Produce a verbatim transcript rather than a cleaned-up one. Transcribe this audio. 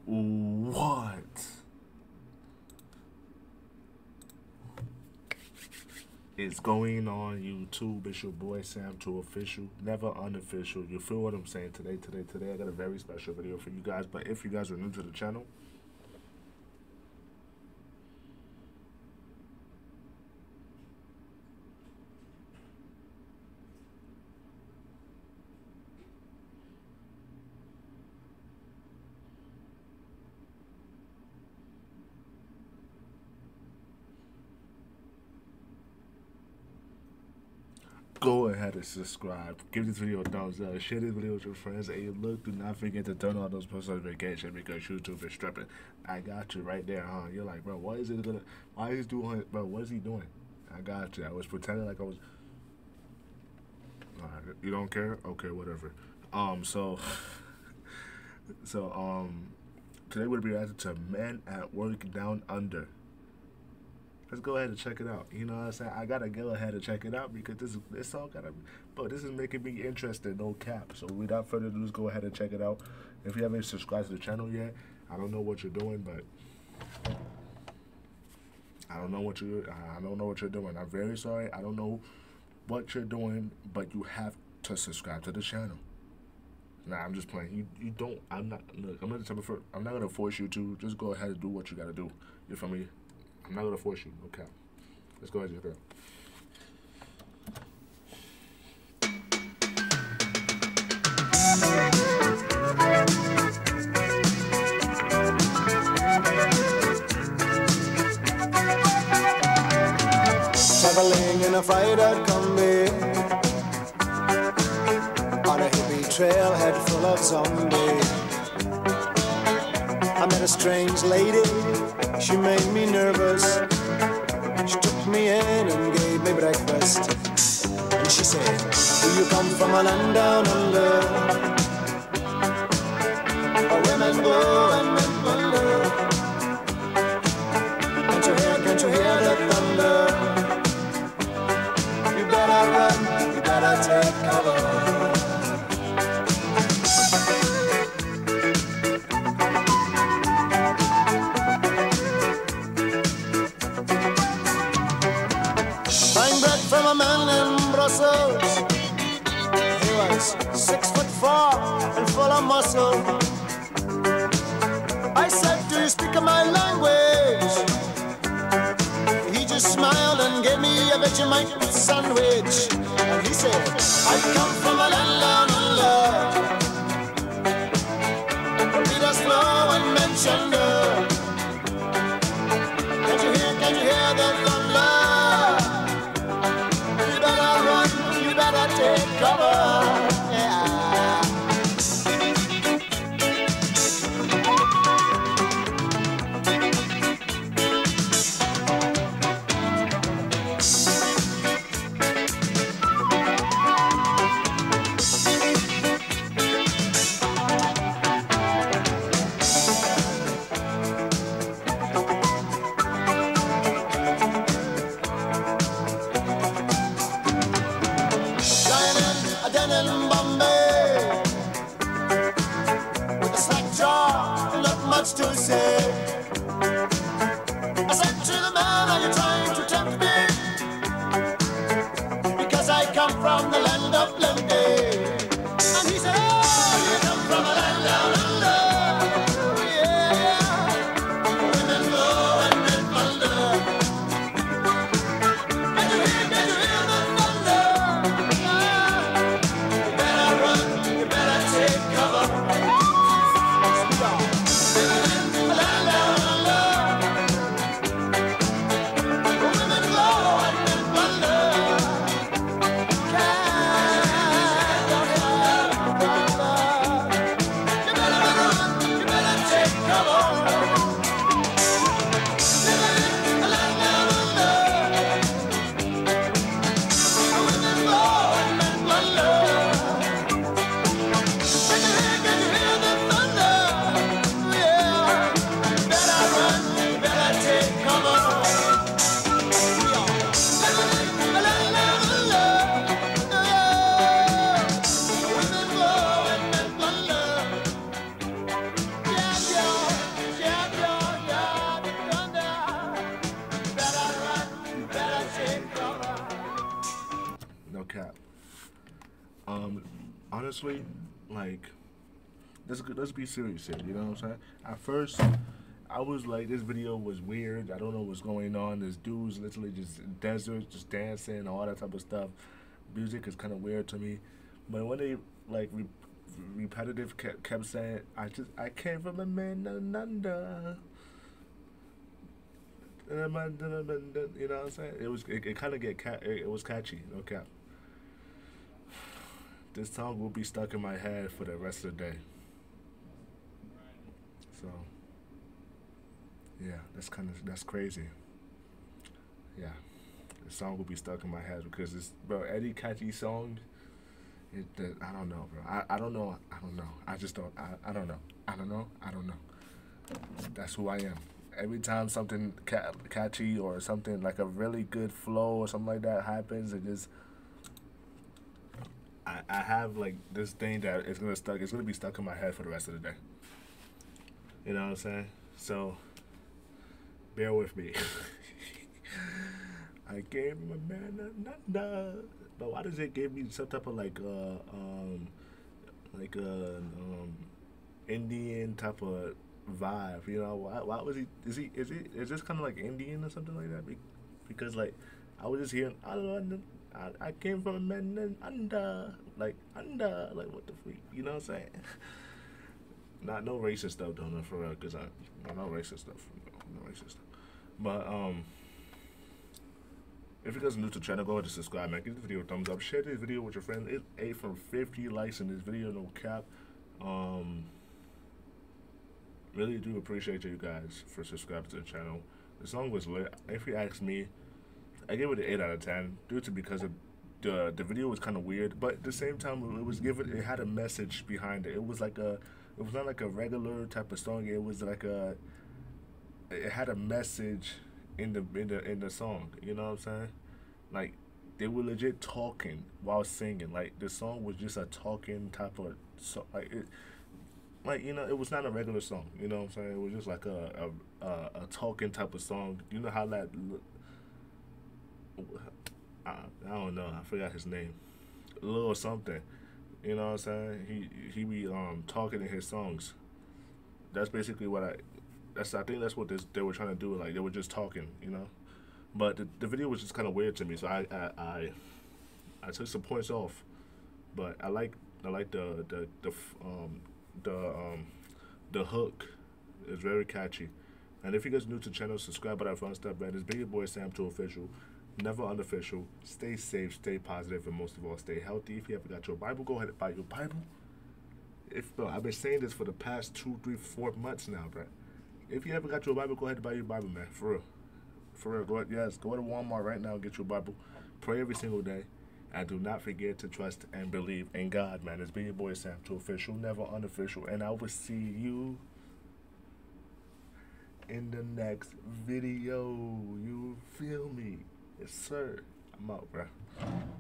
What is going on YouTube? It's your boy Sam two Official, never unofficial. You feel what I'm saying? Today, today, today I got a very special video for you guys. But if you guys are new to the channel, go ahead and subscribe. Give this video a thumbs up. Share this video with your friends. And look, do not forget to turn on those post notifications because YouTube is stripping. I got you right there, huh? You're like, bro, what is it gonna? Why is he doing? Bro, what is he doing? I got you. I was pretending like I was. Alright, you don't care? Okay, whatever. Um, so, so um, today we'll be reacting to Men at Work Down Under. Let's go ahead and check it out. You know what I'm saying? I gotta go ahead and check it out because this is this all gotta, but this is making me interested. No cap. So without further ado, let's go ahead and check it out. If you haven't subscribed to the channel yet, I don't know what you're doing, but I don't know what you I don't know what you're doing. I'm very sorry. I don't know what you're doing, but you have to subscribe to the channel. Nah, I'm just playing. You you don't. I'm not. Look, I'm not the type of. I'm not gonna force you to. Just go ahead and do what you gotta do. You feel me? I'm not gonna force you. Okay. Let's go ahead and check it out. Traveling in a fried-out Kombi on a hippie trailhead full of zombies. I met a strange lady, she made me nervous. She took me in and gave me breakfast. And she said, do you come from a land down under, where women go and men wonder? Can't you hear, can't you hear the thunder? You better run, you better take cover. From a man in Brussels, he was six foot four and full of muscle. I said, do you speak my language? He just smiled and gave me a Vegemite sandwich. And he said, I come from a land down under, from Peter's Flow and Manchester. Can't you hear, can't you hear the thunder? Take cover, yeah. In Bombay, with a slack jaw, not much to say. I said to the man, are you trying to tempt me? Because I come from the land of plenty. And he said, oh, you come from a land down under, yeah. Women go and men wonder. Can you hear, can you hear the thunder? Take cover. honestly, like, let's go- let's be serious here. You know what I'm saying? At first, I was like, this video was weird. I don't know what's going on. This dude's literally just in desert, just dancing, all that type of stuff. Music is kind of weird to me. But when they like re- repetitive kept, kept saying, I just I came from a man down under. You know what I'm saying? It was it, it kind of get ca- it, it was catchy. No cap. This song will be stuck in my head for the rest of the day. So yeah, that's kind of that's crazy. Yeah, the song will be stuck in my head because it's bro Eddie catchy song. It, the, I don't know, bro. I, I don't know. I don't know. I just don't. I, I don't know. I don't know. I don't know. That's who I am. Every time something ca- catchy or something like a really good flow or something like that happens, it just I, I have like this thing that is gonna stuck. It's gonna be stuck in my head for the rest of the day. You know what I'm saying? So bear with me. I gave him a man a nanda. But why does it give me some type of like uh um like a um Indian type of vibe? You know, why why was he is he is he is this kind of like Indian or something like that? Be- Because like I was just hearing I I, I came from a man named under like under like what the freak, you know what I'm saying? Not no racist stuff though, no for real, cause I no, no racist stuff, no, no racist stuff. But um. If you guys are new to the channel, go ahead and subscribe, man. Give this video a thumbs up. Share this video with your friends. It's eight from fifty likes in this video, no cap. Um, really do appreciate you guys for subscribing to the channel. The song was lit. If you ask me, I gave it an eight out of ten due to because of the the video was kind of weird, but at the same time it was given it had a message behind it. It was like a it was not like a regular type of song. It was like a it had a message in the in the in the song. You know what I'm saying? Like they were legit talking while singing. Like the song was just a talking type of song. Like it, like you know, it was not a regular song. You know what I'm saying? It was just like a a, a, a talking type of song. You know how that. I, I don't know. I forgot his name. Lil something. You know what I'm saying? He he be um talking in his songs. That's basically what I. That's I think that's what this, they were trying to do. Like they were just talking, you know. But the, the video was just kind of weird to me, so I, I I I took some points off. But I like I like the the the um the um the hook is very catchy. And if you guys are new to the channel, subscribe by that fun stuff, man. It's Big Boy Sam two official, never unofficial. Stay safe, stay positive, and most of all, stay healthy. If you haven't got your Bible, go ahead and buy your Bible. If bro, I've been saying this for the past two, three, four months now, bro. If you haven't got your Bible, go ahead and buy your Bible, man. For real. For real. Go ahead, yes, go to Walmart right now and get your Bible. Pray every single day. And do not forget to trust and believe in God, man. It's been your boy Sam two official, never unofficial. And I will see you in the next video. You feel me? Yes, sir. I'm out, bro.